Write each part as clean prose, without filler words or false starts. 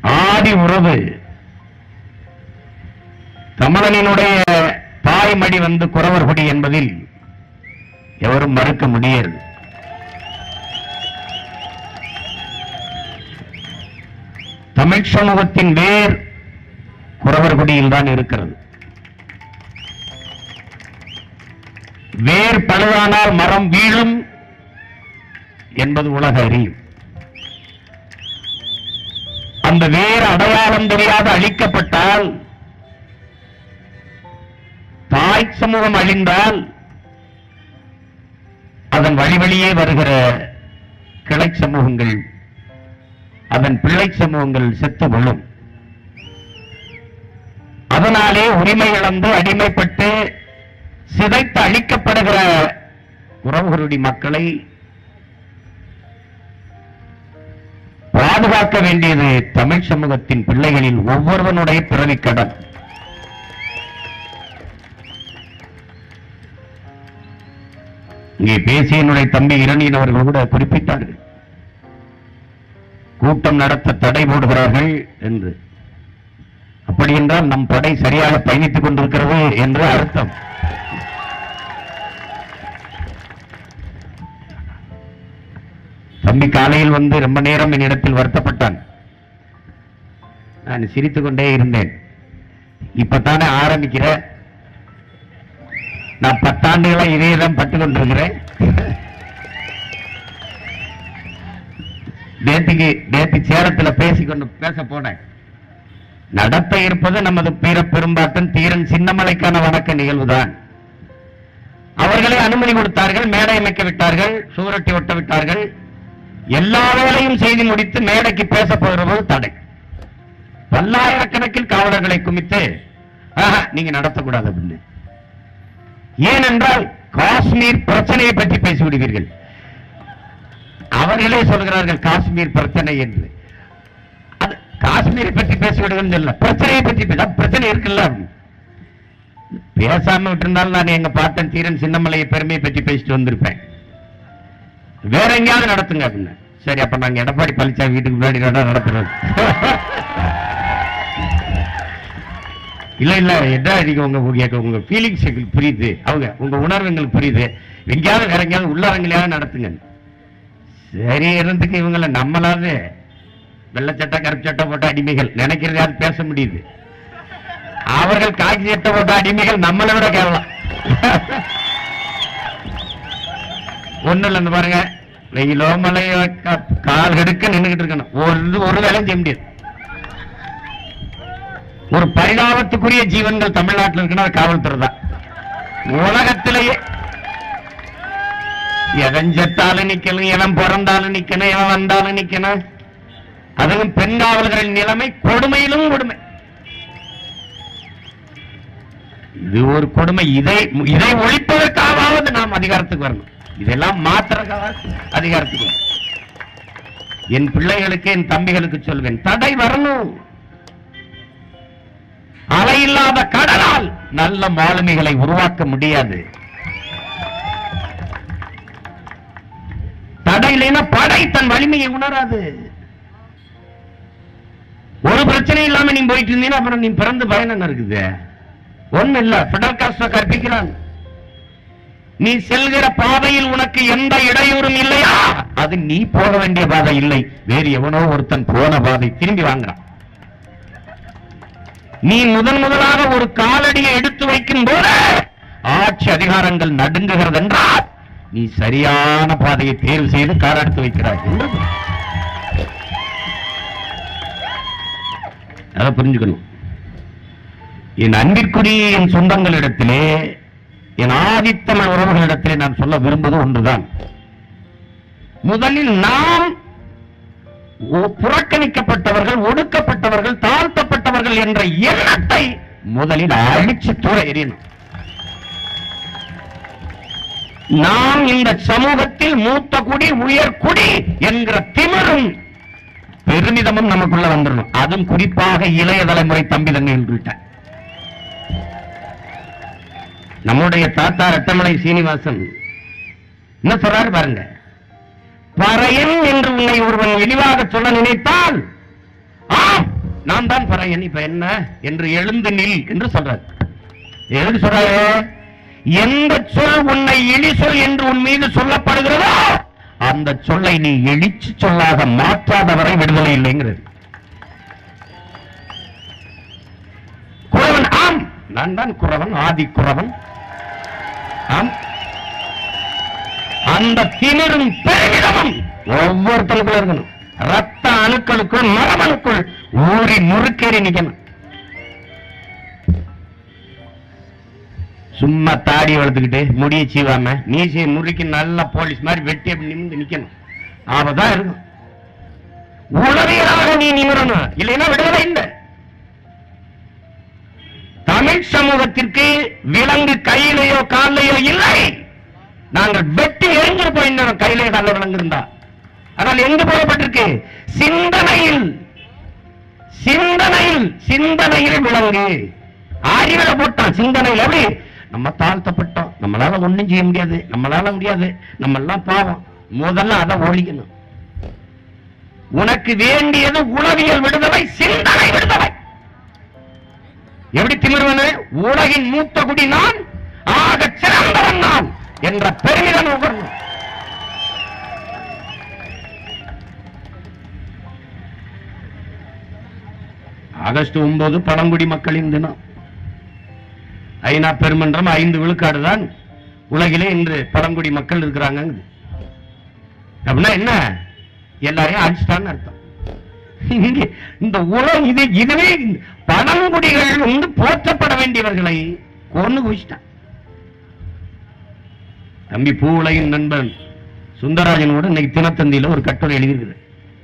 ஆதி உறவு. தமிழனினுடைய தாய்மடி வந்து குறவர்குடி என்பதில் எவரும் மறுக்க முடியாது. தமிழ் சமூகத்தின் வேர் குறவர்குடியில் தான் இருக்கிறது. வேர் பழுதானால் மரம் வீழும் என்பது உலக அறியும். அந்த வேர் அடையாளம் தெரியாத அழிக்கப்பட்டால், தாய் சமூகம் அழிந்தால், அதன் வழி வழியே வருகிற கிளை சமூகங்கள், அதன் பிள்ளை சமூகங்கள் செத்து விழும். அதனாலே உரிமை இழந்து அடிமைப்பட்டு சிதைத்து அழிக்கப்படுகிற உறவுகளுடைய மக்களை பாதுகாக்க வேண்டியது தமிழ் சமூகத்தின் பிள்ளைகளில் ஒவ்வொருவனுடைய பிறவி கடன். இங்கே பேசிய என்னுடைய தம்பி இரணியன் அவர்கள் கூட குறிப்பிட்டார்கள், கூட்டம் நடத்த தடை போடுகிறார்கள் என்று. அப்படி என்றால் நம் படை சரியாக பயணித்துக் கொண்டிருக்கிறது என்று அர்த்தம். தம்பி காலையில் வந்து ரொம்ப நேரம் என்னிடத்தில் வருத்தப்பட்டான். நான் சிரித்துக் கொண்டே இருந்தேன். இப்பத்தானே ஆரம்பிக்கிற, நான் 10 ஆண்டுகளா இதேதான் பட்டுக் கொண்டிருக்கிறேன். நேற்று சேலத்தில் பேச போனேன். நடத்த இருப்பது நமது பீர பெரும்பாட்டன் தீரன் சின்னமலைக்கான வணக்க நிகழ்வுதான். அவர்களே அனுமதி கொடுத்தார்கள், மேடை அமைக்க விட்டார்கள், சூரட்டி ஒட்ட விட்டார்கள். எல்லா வேலையும் செய்து முடித்து மேடைக்கு பேச போகிறது தடை. பல்லாயிரக்கணக்கில் காவலர்களை குமித்து நீங்க நடத்தக்கூடாது அப்படின்னு. ஏனென்றால் காஷ்மீர் பிரச்சனையை பற்றி பேசிவிடுவீர்கள். அவர்களே சொல்கிறார்கள் காஷ்மீர் பிரச்சனை என்று. அது காஷ்மீரை பற்றி பேசிவிடுங்கள் இல்ல, பிரச்சனையை பற்றி பிரச்சனை இருக்குல்ல. பேசாம விட்டிருந்தாலும் நான் எங்க பாட்டன் தீரன் சின்னமலையை பெருமையை பற்றி பேசிட்டு வந்திருப்பேன். வேற எங்கேயாவது நடத்துங்க அப்படின்னு. சரி, அப்ப நாங்க எடப்பாடி பழனிசாமி வீட்டுக்கு முன்னாடி நடத்துறோம். இல்ல இல்ல, என்ன உங்க ஃபீலிங்ஸ் எங்களுக்கு புரியுது, அவங்க உங்க உணர்வு எங்களுக்கு புரியுது, எங்கேயாவது வேற எங்கேயாவது உள்ளாரங்களையாவது நடத்துங்க. சரி இருந்துக்கு இவங்களை நம்மளாவது வெள்ளச்சட்டை கருப்பு சட்டை போட்ட அடிமைகள் நினைக்கிறதாவது பேச முடியுது. அவர்கள் காக்கி சட்டை போட்ட அடிமைகள் நம்மளை விட கேரளம். ஒண்ணு இல்ல பாருங்க, வெயிலோ மலையோ கால் எடுக்க நின்றுகிட்டு இருக்கணும். ஒரு வேலையும் செய்ய முடியாது. ஒரு பரிணாமத்துக்குரிய ஜீவன்கள் தமிழ்நாட்டில் இருக்குன்னா காவல்துறை தான். உலகத்திலேயே எவன் செத்தாலும் நிக்கணும், எவன் பிறந்தாலும் நிக்கணும், எவன் வந்தாலும் நிக்கணும். அதுவும் பெண் காவலர்களின் நிலைமை கொடுமையிலும் கொடுமை. இது ஒரு கொடுமை. இதை ஒழிப்பதற்காவது நாம் அதிகாரத்துக்கு வரணும். இதெல்லாம் மாத்திரக்காக அதிகாரத்துக்கு. என் பிள்ளைகளுக்கு, என் தம்பிகளுக்கு சொல்வேன், தடை வரணும். அலையில்லாத கடலால் நல்ல மாலுமிகளை உருவாக்க முடியாது. தடையிலேனா படை தன் வலிமையை உணராது. ஒரு பிரச்சனை இல்லாம நீ போயிட்டு இருந்தீங்கன்னா அப்புறம் நீ பிறந்து பயணம் இருக்குது. ஒண்ணு இல்ல, பெடரல் காஸ்ட்ரோ கற்பிக்கிறான். நீ செல்கிற பாதையில் உனக்கு எந்த இடையூறும் இல்லையா, அது நீ போக வேண்டிய பாதை இல்லை, வேறு எவனோ ஒருத்தன் போன பாதை. திரும்பி வாங்குறான். நீ முதலாக ஒரு காலடியை எடுத்து வைக்கும் போது ஆட்சி அதிகாரங்கள் நடுங்குகிறது என்றால் நீ சரியான பாதையை தேர்வு செய்து கால் எடுத்து வைக்கிறாய். அதை புரிஞ்சுக்கணும். என் அன்பிற்குரிய என் சொந்தங்களிடத்திலே, என் ஆதித்தமிழ் உறவுகளிடத்திலே நான் சொல்ல விரும்புவது ஒன்றுதான். முதலில் நாம் புறக்கணிக்கப்பட்டவர்கள், ஒடுக்கப்பட்டவர்கள், தாழ்த்தப்பட்டவர்கள் என்ற எண்ணத்தை முதலில் அழிச்சு தூர எறியணும். நாம் இந்த சமூகத்தில் மூத்த குடி, உயர் குடி என்கிற திமிரும் பெருமிதமும் நமக்குள்ள வந்துடணும். அதுவும் குறிப்பாக இளைய தலைமுறை தம்பி தங்கைகிட்ட. நம்முடைய தாத்தா ரத்தமலை சீனிவாசன் என்ன சொல்றாரு பாருங்க, பறையன் என்று உன்னை ஒருவன் இழிவாக சொல்ல நினைத்தால் ஆம் நான் தான் பறையன், இப்ப என்ன என்று எழுந்து நில் என்று சொல்றார். எதுக்கு சொல்றாரு? எந்த சொல் உன்னை இழி சொல் என்று உன் மீது சொல்லப்படுகிறதோ அந்த சொல்லை நீ எழுச்சி சொல்லாக மாற்றாதவரை விடுதலை இல்லைங்கிறது. குறவன், ஆம் நான் தான் குறவன், ஆதி குறவன். ஆம், அந்த திமிரும் பெருமிதமும் ஒவ்வொருத்தருக்குள்ள இருக்கணும். ரத்த அணுக்களுக்குள் மரபணுக்குள் ஊறி முறுக்கேறி நிக்கணும். சும்மா தாடி வளர்த்துக்கிட்டு முடிய சீவாம மீசையை முறுக்கி நல்ல போலீஸ் மாதிரி வெட்டி அப்படி நிமிந்து நிக்கணும். அவதான் இருக்கும். உளவியலாக நீ நிமிரணும், இல்லைன்னா விடுதலை இல்லை. தமிழ் சமூகத்திற்கு விலங்கு கையிலேயோ காலையோ இல்லை. நாங்கள் வெட்டி எரிஞ்சு போயிருந்தோம் கையிலே கால விலங்கு இருந்தா. ஆனால் எங்கு போடப்பட்டிருக்கு? சிந்தனையில். சிந்தனையில் சிந்தனையில் விலங்கு அறிவில போட்டான். சிந்தனையில் எப்படி? நம்ம தாழ்த்தப்பட்டோம், நம்மளால ஒண்ணும் செய்ய முடியாது, நம்ம எல்லாம் பாவம். முதல்ல அதை ஒழிக்கணும். உனக்கு வேண்டியது உளவியல் விடுதலை, சிந்தனை விடுதலை. எப்படி திமிர்வனு? உலகின் மூத்த குடி நான், ஆக சிறந்தவன் நான் என்ற பெருமிதம் நுகரணும். ஆகஸ்ட் 9 பழங்குடி மக்களின் தினம். ஐநா பெருமன்றம் 5 விழுக்காடு தான் உலகிலே இன்று பழங்குடி மக்கள் இருக்கிறாங்க. அப்படின்னா என்ன? எல்லாரையும் அடிச்சிட்டான்னு அர்த்தம். இந்த உலகம் இதுவே பழங்குடிகள் போற்றப்பட வேண்டியவர்களை கொண்டு குவிச்சிட்டான். தம்பி பூவுலகின் நண்பன் சுந்தரராஜனோட இன்னைக்கு தினத்தந்தியில ஒரு கட்டுரை எழுதியிருக்குது.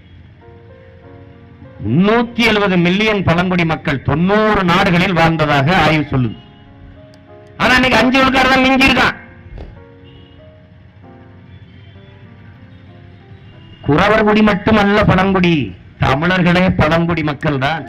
370 மில்லியன் பழங்குடி மக்கள் 90 நாடுகளில் வாழ்ந்ததாக ஆய்வு சொல்லுது. ஆனா இன்னைக்கு 5 விழுக்காடு தான் மிஞ்சி இருக்கான். குறவர்குடி மட்டுமல்ல பழங்குடி, தமிழர்களே பழங்குடி மக்கள் தான்.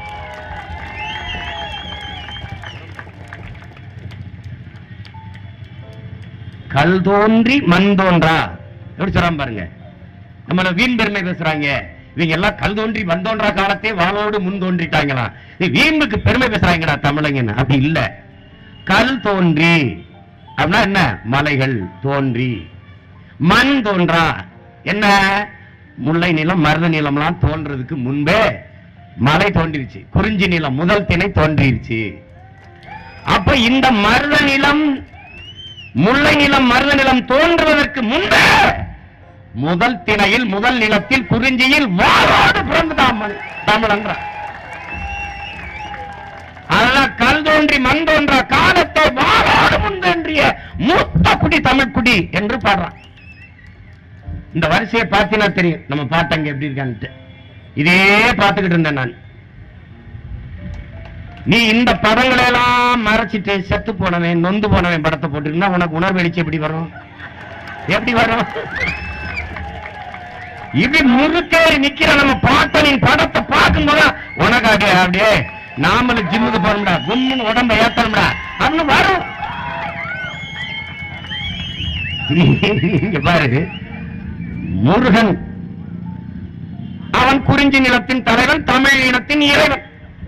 கல் தோன்றி மண் தோன்றா எப்படி சொல்றான் பாருங்க. நம்மள வீண் பெருமை பேசுறாங்க. இவங்க எல்லாம் கல் தோன்றி மண் தோன்றா காலத்தே வாளோடு முன் தோன்றிட்டாங்களா? வீம்புக்கு பெருமை பேசுறாங்கடா தமிழங்க. அப்படி இல்ல. கல் தோன்றி அப்படின்னா என்ன? மலைகள் தோன்றி. மண் தோன்றா என்ன? முல்லை நிலம் மருத நிலம்லாம் தோன்றதுக்கு முன்பே மலை தோன்றிருச்சு. குறிஞ்சி நிலம் முதல் திணை தோன்றிருச்சு. அப்ப இந்த மருத நிலம், முல்லை நிலம், மருத நிலம் தோன்றுவதற்கு முன்பே முதல் திணையில், முதல் நிலத்தில், குறிஞ்சியில் வாழோடு பிறந்து தமிழ் என்றார். அதெல்லாம் கல் தோன்றி மண் தோன்ற காலத்தை வாழோடு முன்தோன்றிய மூத்த குடி தமிழ் குடி என்று பாடுறான். இந்த வரிசையை பார்த்தீங்கன்னா தெரியும் நம்ம பாட்டங்க எப்படி இருக்கான்ட்டு. இதே பார்த்துக்கிட்டு இருந்தேன் நான். நீ இந்த படங்களை எல்லாம் மறைச்சிட்டு செத்து போனவன் நொந்து போனவன் படத்தை போட்டுருந்தா உனக்கு உணர்வு எழுச்சி எப்படி வரும்? எப்படி வரும்? இப்படி முறுக்கேறி நிக்கிற நம்ம பாட்டனின் படத்தை பார்க்கும்போது உனக்கு அப்படியே நாமளும் ஜிம்முக்கு போறோம்டா, கும்முன்னு உடம்ப ஏத்தணும்டா அப்படின்னு வரும். இங்க பாரு, முருகன் அவன் குறிஞ்சி நிலத்தின் தலைவன், தமிழ் இனத்தின் இறைவன்.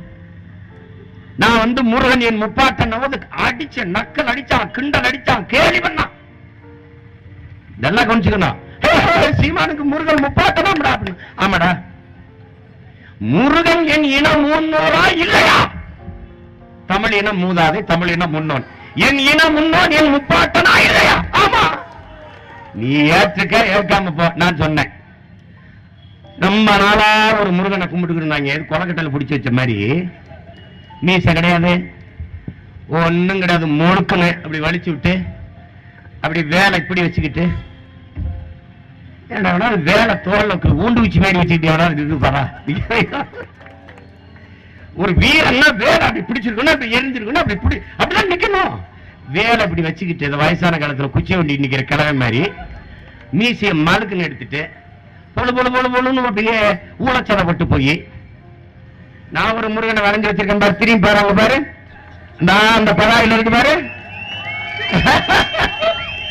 நான் முருகன் என் முப்பாட்டன் அடிச்ச நக்கல் அடிச்சான், கிண்டல் அடிச்சான், கேலி பண்ணான். இதெல்லாம் கொஞ்சிக்கணும். சீமானுக்கு முருகன் முப்பாட்டனா? ஆமாடா. முருகன் என் இனம் முன்னோரா இல்லையா? தமிழ் இனம் மூதாதை, தமிழ் இனம் முன்னோன். என் இனம் முன்னோன், என் முப்பாட்டனா இல்லையா? ஆமா. நீ ஏற்றுக்க ஏற்காம போ. நான் சொன்னேன் ரொம்ப நாளா ஒரு முருகனை கும்பிட்டுக்கிட்டு இருந்தாங்க. கொலக்கட்டல பிடிச்சு வச்ச மாதிரி. மீசை கிடையாது, ஒண்ணும் கிடையாது, முழுக்குன்னு அப்படி வலிச்சு விட்டு அப்படி வேலை இப்படி வச்சுக்கிட்டு வேலை தோல்ல ஊண்டு வச்சு மாதிரி வச்சுக்கிட்டு பாரா. ஒரு வீரன்னா வேலை அப்படி பிடிச்சிருக்கணும், அப்படி எரிஞ்சிருக்கணும், அப்படி இப்படி அப்படிதான் நிக்கணும். வேலை அப்படி வச்சுக்கிட்டு இந்த வயசான காலத்துல குச்சி வண்டி நிக்கிற கிழமை மாதிரி மீசைய மழுக்குன்னு எடுத்துட்டு பொழு பொழு பொழு பொழுன்னு அப்படியே ஊழச்சதப்பட்டு போய், நான் ஒரு முருகனை வரைஞ்சு வச்சிருக்கேன் பாரு, திரும்பி பாரு, அங்க பாரு, நான் அந்த பராயில இருக்கு பாரு.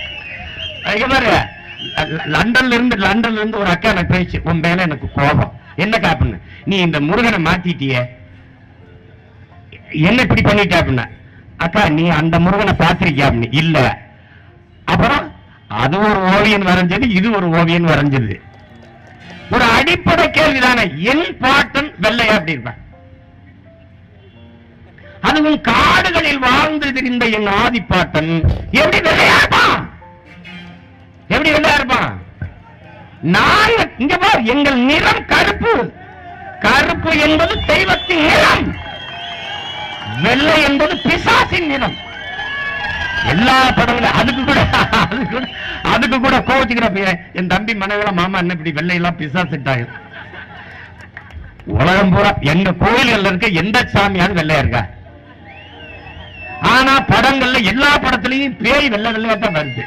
பாரு, லண்டன்ல இருந்து ஒரு அக்கா எனக்கு பேச்சு, உன் மேல எனக்கு கோபம், என்னக்கா அப்படின்னு, நீ இந்த முருகனை மாத்திட்டிய, என்ன இப்படி பண்ணிட்ட அப்படின்னா, அக்கா நீ அந்த முருகனை பார்த்திருக்கியா அப்படின்னு. இல்ல. அப்புறம் அது ஒரு ஓவியன் வரைஞ்சது, இது ஒரு ஓவியன் வரைஞ்சது. ஒரு அடிப்படை கேள்விதானே, என் பாட்டன் வெள்ளையா அப்படி இருப்பான், அதுவும் காடுகளில் வாழ்ந்து திரிந்த என் ஆதிப்பாட்டன் எப்படி வெள்ளையா இருப்பான், எப்படி வெள்ளையா இருப்பான். நாங்க இங்க பார், எங்கள் நிறம் கருப்பு, கருப்பு என்பது தெய்வத்தின் நிறம், வெள்ளை என்பது பிசாசின் நிறம். எல்லா படங்களும் அதுக்கு கூட கோவிச்சுக்கிற என் தம்பி மனைவில மாமா என்ன இப்படி வெள்ளை எல்லாம் பிசாசிட்டாங்க. உலகம் பூரா எங்க கோயில்கள்ல இருக்க எந்த சாமியாவது வெள்ளையா இருக்கா? ஆனா படங்கள்ல எல்லா படத்திலையும் பேய் வெள்ளை வெள்ளையா தான் வருது.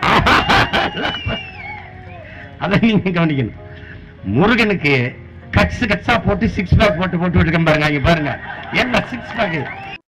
அதை நீங்க கவனிக்கணும். முருகனுக்கு கட்ஸ் கட்ஸா போட்டு 6 பேக் போட்டு இருக்கேன் பாருங்க, பாருங்க என்ன 6 பேக்.